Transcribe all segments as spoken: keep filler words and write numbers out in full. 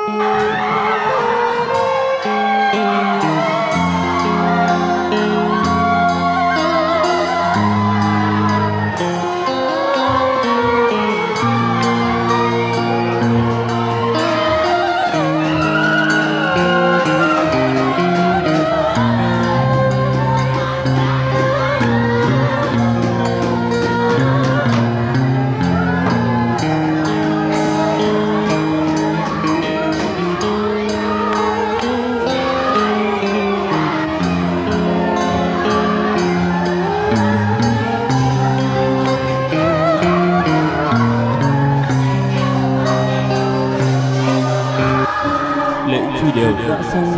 đều đã xong.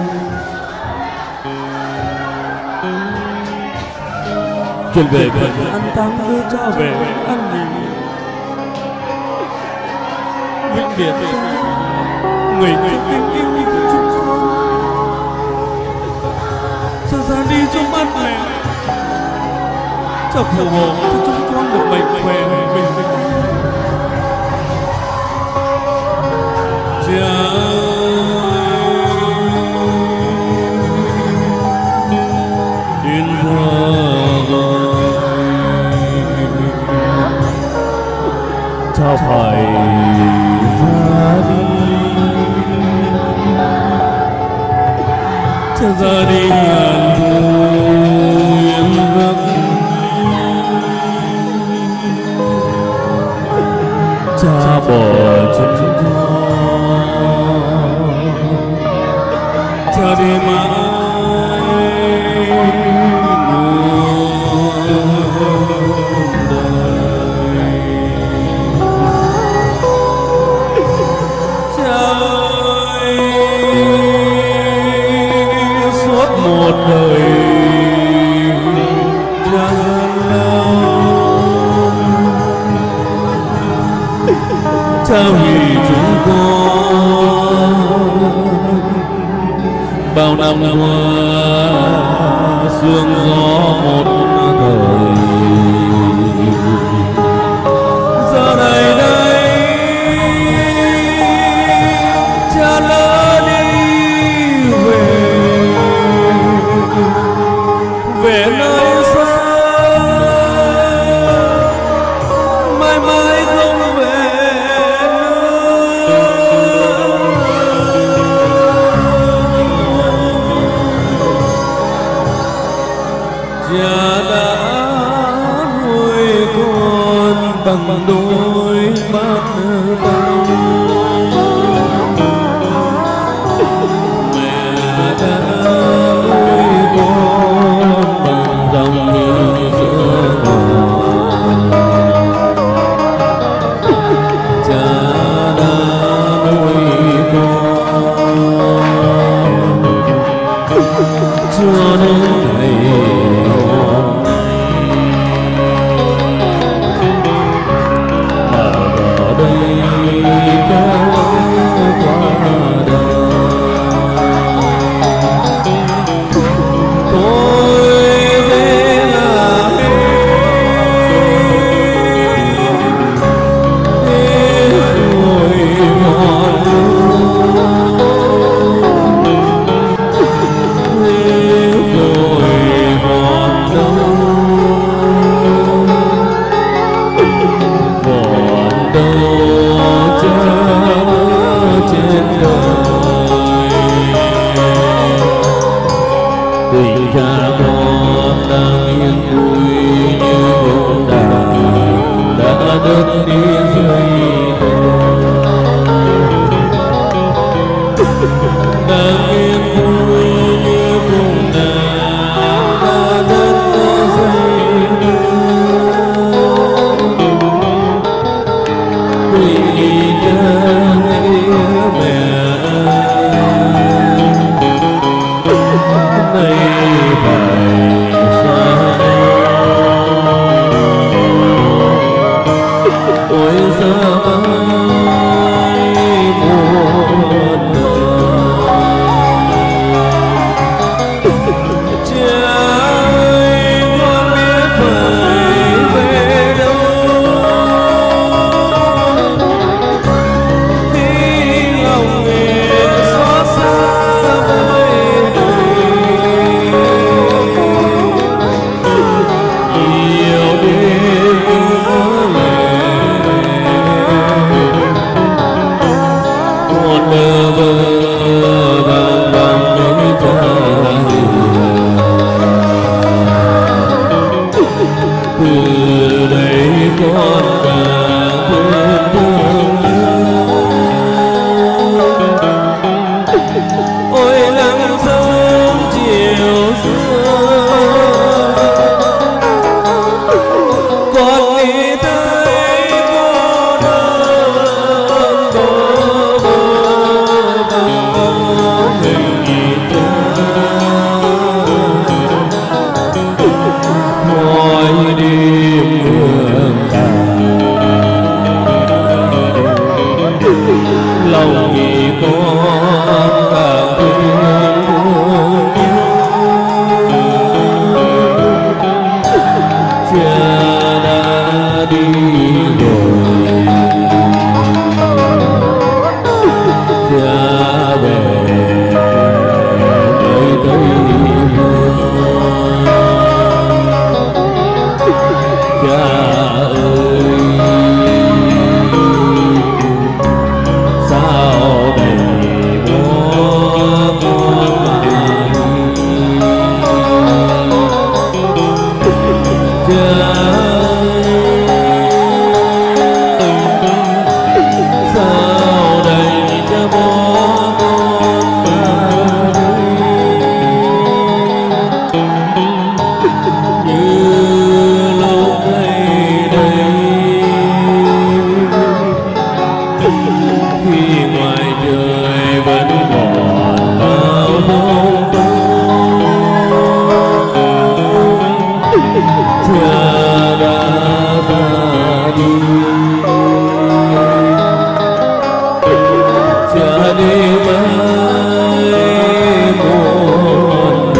Chuyện về phần ăn táng đưa cha về ăn nghỉ vĩnh biệt người người tình yêu của chúng con cho ra đi trong mắt mẹ, cho phù hộ cho chúng con được mạnh khỏe bình bình. Cha phải ra đi, cha ra đi an vui yên giấc, cha bỏ chúng con, cha đi mãi. Một đời gian lao trao vì chúng con bao năm qua sương gió một thời. Giờ này đây cha lỡ đi về về nơi xa, mãi mãi không về nữa. Cha đã nuôi con bằng đôi mắt đau, mẹ đã nuôi con bằng dòng nước sữa ngọt. Cha đã nuôi con cho đến ngày hôm nay, mà ở đây kéo qua đời. Tình cha con đang yên vui như bông đàn đã đứt đi dưới đồi, đang yên vui như bông đàn đã đứt đi dưới đồi. Tình cha nhớ mẹ này và lòng vì con càng thương cha đã đi rồi cha về nơi tây phương cha ơi sao đầy bỏ con mà cha sao đầy cha bỏ con mà như lúc này đây khi ngoài trời vẫn còn bao bóng cha đã ra đi cha đi mãi muôn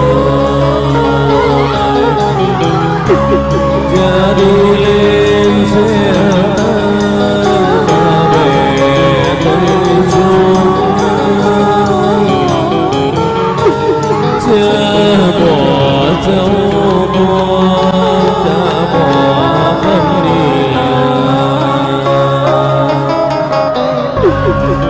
đời cha đi lên xe cha về tây phương cha bỏ cháu con cha bỏ không đi làm